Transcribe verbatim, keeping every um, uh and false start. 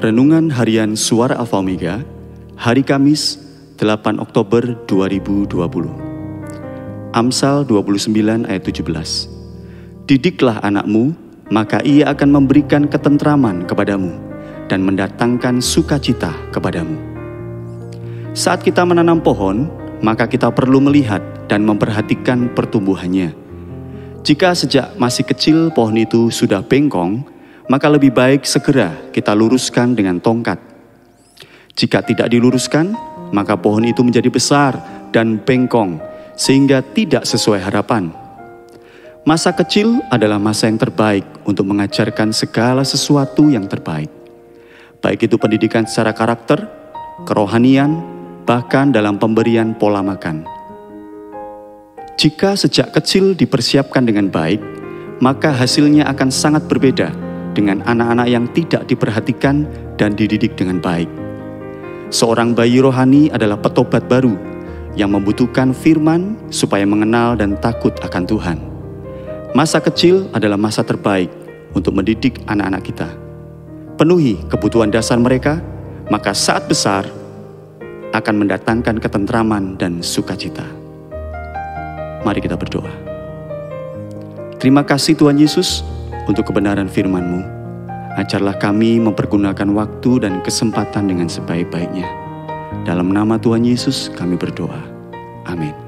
Renungan Harian Suara Alfa Omega, hari Kamis, delapan Oktober dua ribu dua puluh. Amsal dua puluh sembilan ayat tujuh belas. Didiklah anakmu, maka ia akan memberikan ketentraman kepadamu dan mendatangkan sukacita kepadamu. Saat kita menanam pohon, maka kita perlu melihat dan memperhatikan pertumbuhannya. Jika sejak masih kecil pohon itu sudah bengkong, maka lebih baik segera kita luruskan dengan tongkat. Jika tidak diluruskan, maka pohon itu menjadi besar dan bengkong sehingga tidak sesuai harapan. Masa kecil adalah masa yang terbaik untuk mengajarkan segala sesuatu yang terbaik. Baik itu pendidikan secara karakter, kerohanian, bahkan dalam pemberian pola makan. Jika sejak kecil dipersiapkan dengan baik, maka hasilnya akan sangat berbeda dengan anak-anak yang tidak diperhatikan dan dididik dengan baik. Seorang bayi rohani adalah petobat baru yang membutuhkan firman supaya mengenal dan takut akan Tuhan. Masa kecil adalah masa terbaik untuk mendidik anak-anak kita. Penuhi kebutuhan dasar mereka, maka saat besar akan mendatangkan ketentraman dan sukacita. Mari kita berdoa. Terima kasih Tuhan Yesus untuk kebenaran firman-Mu. Ajarlah kami mempergunakan waktu dan kesempatan dengan sebaik-baiknya. Dalam nama Tuhan Yesus kami berdoa. Amin.